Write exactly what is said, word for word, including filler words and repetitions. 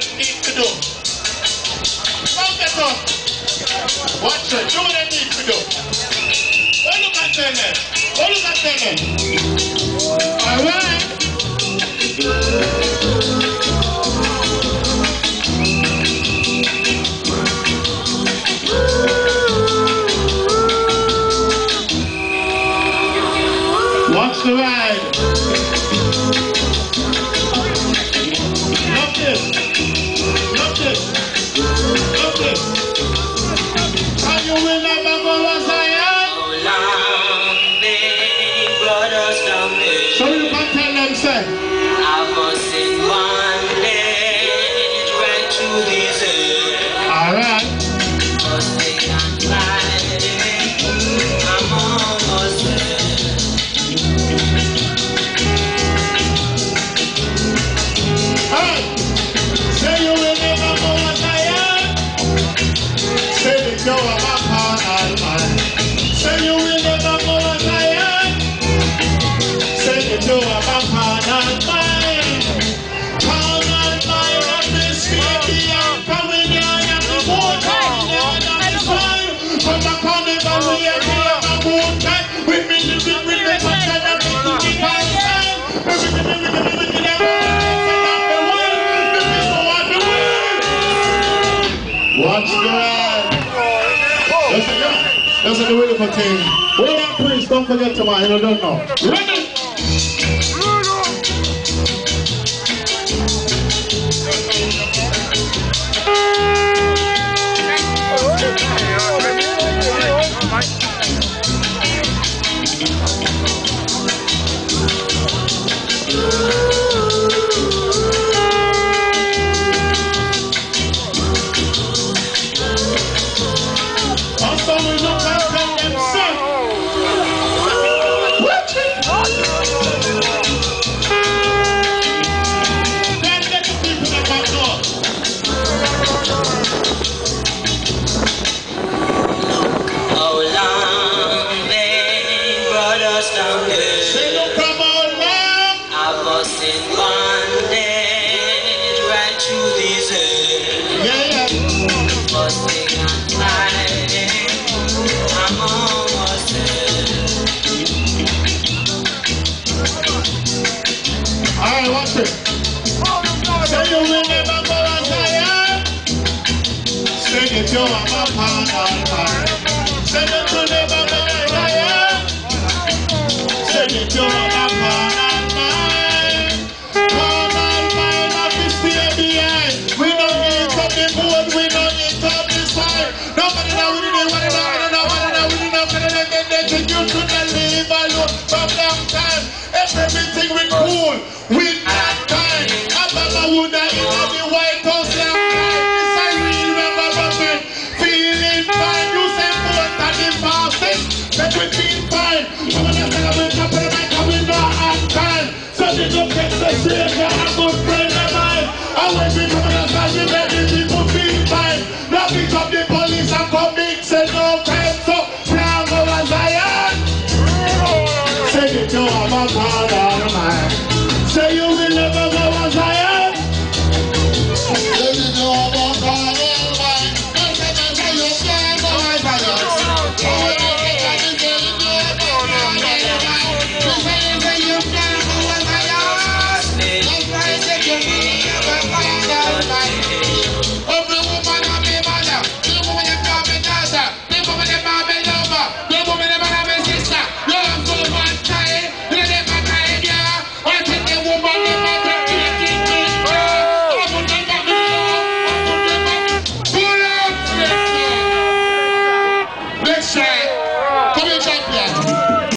you need to do. Come get up. Watch it. Do what you need to do. What look at them? What look at them? Alright. Watch the ride. Love this. Love this. Love this. And you will never go as I am. So you can tell them, say, I was in bondage right through these years. alright. But they can't find it. I'm almost there. Alright. Say you will never go as I am. Say that you are my partner, man. Say you will never go as I am. Say that you are my partner, man. Partner, man, of this baby, I'm coming here, I'm the moon, I'm the sun. From the carnival, we are here, my moon time. With me, living with the passion, I'm making it all time. Everything, everything, everything, everything. Watch the ride. Listen, listen to the beautiful thing. Hold on, please. Don't forget to mine. You don't know. Ready? You are my partner, say that you never go as I am. Say that you are my partner, partner, partner, we stay behind. We don't need up the board, we don't need up the side. Nobody know we didn't want to know, nobody know we didn't know, but they get that you couldn't leave alone from long time. Everything we cool, we not time. Obama would have in the White House long time. Say you will never